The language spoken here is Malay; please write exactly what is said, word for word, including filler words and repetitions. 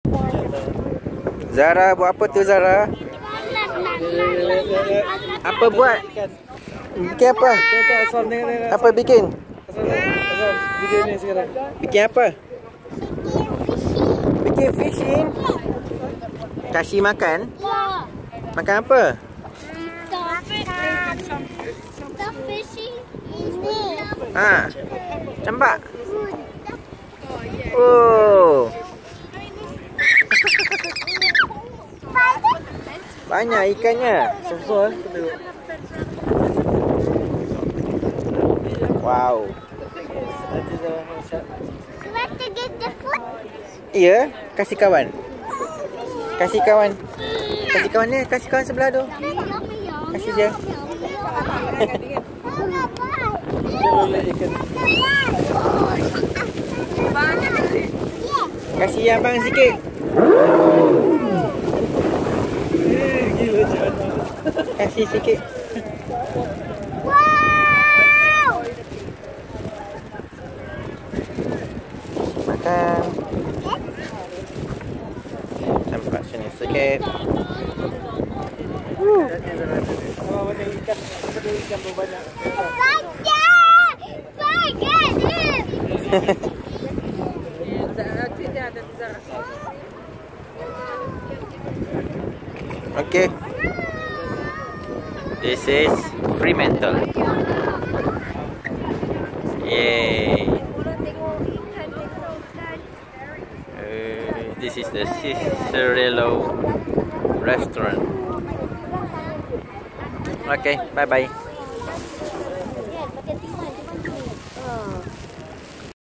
Zara buat apa tu Zara? Apa buat? Bikin apa? Apa bikin? Video ni sekarang. Bikin apa? Bikin fishing. Kasih makan? Makan apa? Ha. Campak. Oh. Banyak ikannya. Sosol. Wow. Nanti Zara masak. Iya, kasih kawan. Kasih kawan. Kasih kawan ni, kasih kawan sebelah tu. Kasih dia. Kasih abang sikit. Gila jangan. Kasih sikit. Makan. Campak sini sikit. Kalau banyak ikan, ada ikan banyak. Okay. This is Fremantle. Yay. Uh, this is the Cicerello restaurant. Okay, bye bye.